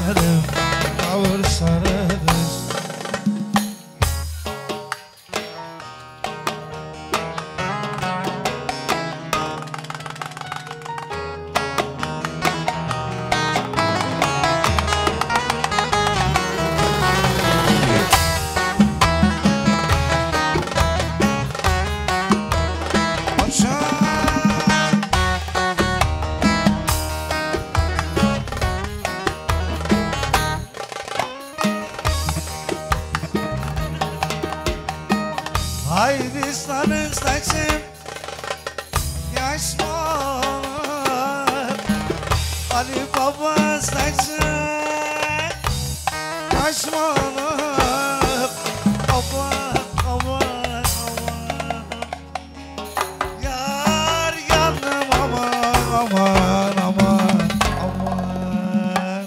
yarim kavur sarıdır. Haydi sarı saçım yaşmalar, Ali Baba saçım yaşmalar, aman aman aman, yar yandım aman aman aman aman.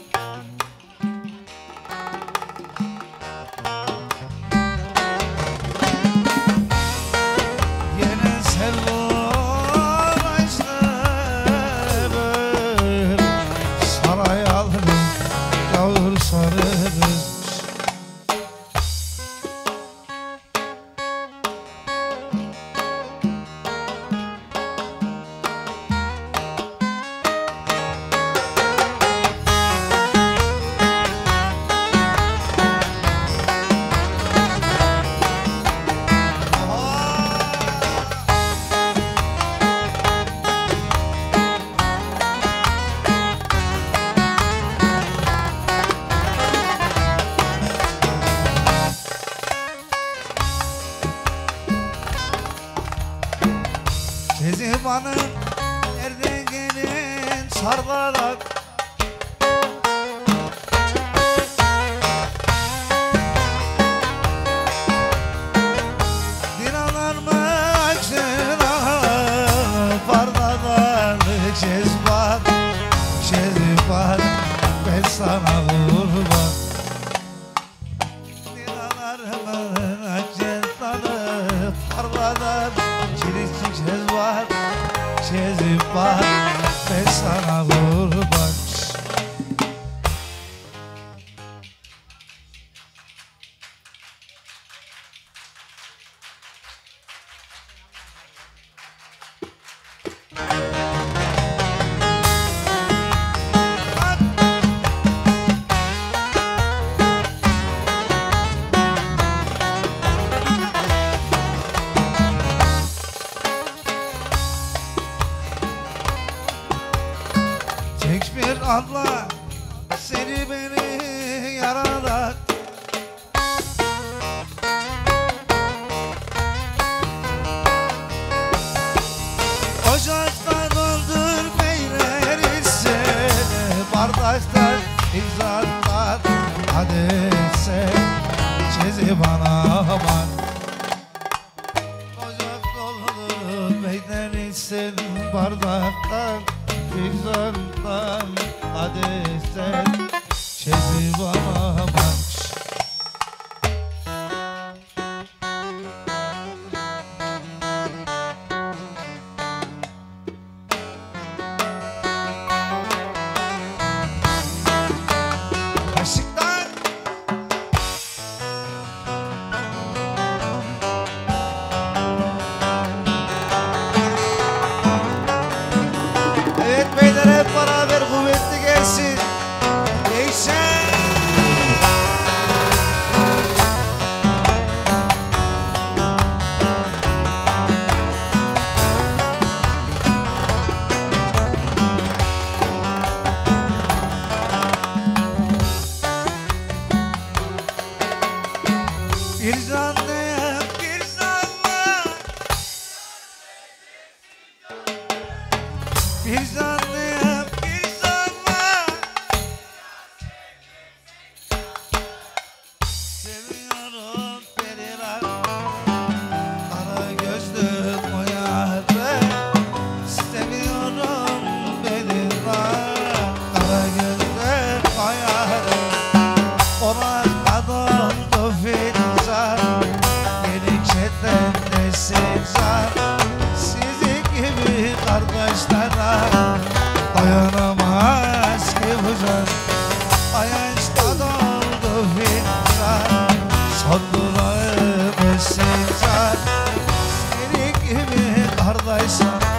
Ceziban'ın nereden gelin sarlarak, dinalar mı açına parladan Ceziban, Ceziban ben sana kurban. Dinalar mı açına parladan Ceziban, Ceziban ben sana kurban. Tek bir adla seni beni yaralar, ocakta doldur beyler ise, bardaktan imzatlar hadi sen Ceziban'a bak. Ocak doldur beyler ise, bardaktan İzandan hadi sen Ceziban'a bak. Aşıklar evet beyler, hep beraber kuvvetli gelsin. Değişen bir canlıyım, bir canlı, bir canlıyım, bir canlı, seviyorum periler, kara gözlü koyarı, seviyorum periler, kara gözlü koyarı, ona kadar fincan, gerekçeden de sincan, sizi gibi kardeşlere dayanamaz ki bu can. Kodlarımız sıcak. Seni gibi kardeşim